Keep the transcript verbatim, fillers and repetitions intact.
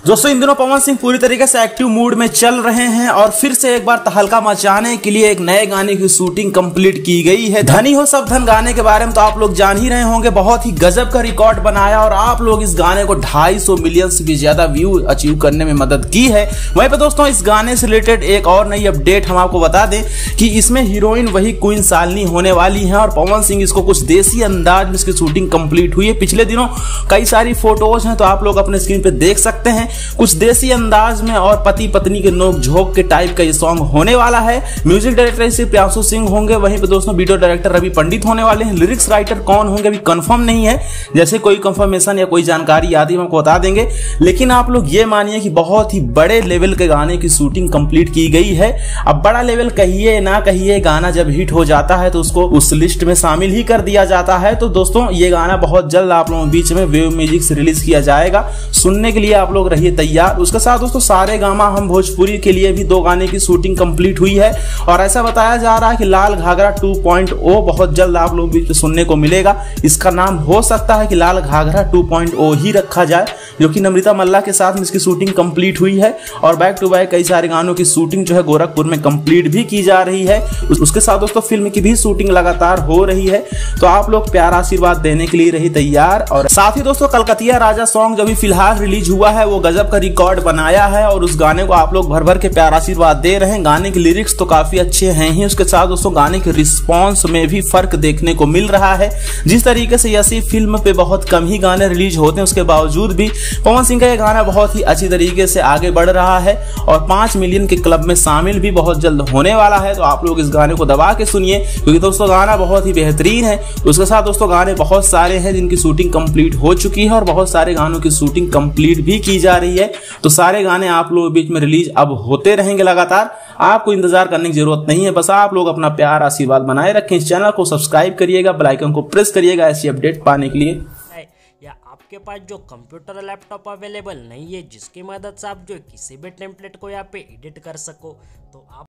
दोस्तों इन दिनों पवन सिंह पूरी तरीके से एक्टिव मूड में चल रहे हैं और फिर से एक बार तहलका मचाने के लिए एक नए गाने की शूटिंग कंप्लीट की गई है। धनी हो सब धन गाने के बारे में तो आप लोग जान ही रहे होंगे, बहुत ही गजब का रिकॉर्ड बनाया और आप लोग इस गाने को ढाई सौ मिलियन से भी ज्यादा व्यू अचीव करने में मदद की है। वहीं पे दोस्तों इस गाने से रिलेटेड एक और नई अपडेट हम आपको बता दें कि इसमें हीरोइन वही क्वीन शालिनी होने वाली है और पवन सिंह इसको कुछ देसी अंदाज में इसकी शूटिंग कंप्लीट हुई है। पिछले दिनों कई सारी फोटोज हैं तो आप लोग अपने स्क्रीन पे देख सकते हैं, कुछ देसी अंदाज में और पति पत्नी के नोक झोंक के टाइप का ये सॉन्ग होने वाला है। म्यूजिक डायरेक्टर इसे प्रियांशु सिंह होंगे, वहीं पे दोस्तों वीडियो डायरेक्टर रवि पंडित होने वाले हैं। लिरिक्स राइटर कौन होंगे अभी कंफर्म नहीं है, जैसे कोई कंफर्मेशन या कोई जानकारी आती है हमको बता देंगे, लेकिन आप लोग ये मानिए कि बहुत ही बड़े लेवल के गाने की शूटिंग कंप्लीट की गई है। अब बड़ा लेवल कहिए ना कहिए, गाना जब हिट हो जाता है तो उसको उस लिस्ट में शामिल ही कर दिया जाता है। तो दोस्तों ये गाना बहुत जल्द आप लोगों के बीच में वेव म्यूजिक से रिलीज किया जाएगा, सुनने के लिए आप लोग रहिए तैयार। उसके साथ दोस्तों सारे गामा हम भोजपुरी के लिए भी दो गाने की शूटिंग कंप्लीट हुई है और ऐसा बताया जा रहा है कि Lal Ghaghra two point O बहुत जल्द आप लोगों के बीच में सुनने को मिलेगा। इसका नाम हो सकता है कि Lal Ghaghra two point O ही रखा जाए, जो कि नम्रता मल्ला के साथ में इसकी शूटिंग कंप्लीट हुई है और बैक टू बैक कई सारे गानों की शूटिंग जो है गोरखपुर में कंप्लीट भी की जा रही है। उसके साथ दोस्तों फिल्म की भी शूटिंग लगातार हो रही है, तो आप लोग प्यार आशीर्वाद देने के लिए रही तैयार। और साथ ही दोस्तों कलकतिया राजा सॉन्ग जो भी फिलहाल रिलीज हुआ है वो गजब का रिकॉर्ड बनाया है और उस गाने को आप लोग भर भर के प्यार आशीर्वाद दे रहे हैं। गाने के लिरिक्स तो काफी अच्छे हैं ही, उसके साथ दोस्तों गाने के रिस्पॉन्स में भी फर्क देखने को मिल रहा है। जिस तरीके से ऐसी फिल्म पे बहुत कम ही गाने रिलीज होते हैं, उसके बावजूद भी पवन सिंह का यह गाना बहुत ही अच्छी तरीके से आगे बढ़ रहा है और पांच मिलियन के क्लब में शामिल भी बहुत जल्द होने वाला है। तो आप लोग इस गाने को दबा के सुनिए, क्योंकि दोस्तों गाना बहुत ही बेहतरीन है। उसके साथ दोस्तों गाने बहुत सारे हैं जिनकी शूटिंग कंप्लीट हो चुकी है और बहुत सारे गानों की शूटिंग कंप्लीट भी की जा रही है। तो सारे गाने आप लोगों के बीच में रिलीज अब होते रहेंगे लगातार, आपको इंतजार करने की जरूरत नहीं है। बस आप लोग अपना प्यार आशीर्वाद बनाए रखें, इस चैनल को सब्सक्राइब करिएगा, बेल आइकन को प्रेस करिएगा ऐसी अपडेट पाने के लिए। या आपके पास जो कंप्यूटर लैपटॉप अवेलेबल नहीं है जिसकी मदद से आप जो किसी भी टेम्पलेट को यहाँ पे एडिट कर सको, तो आप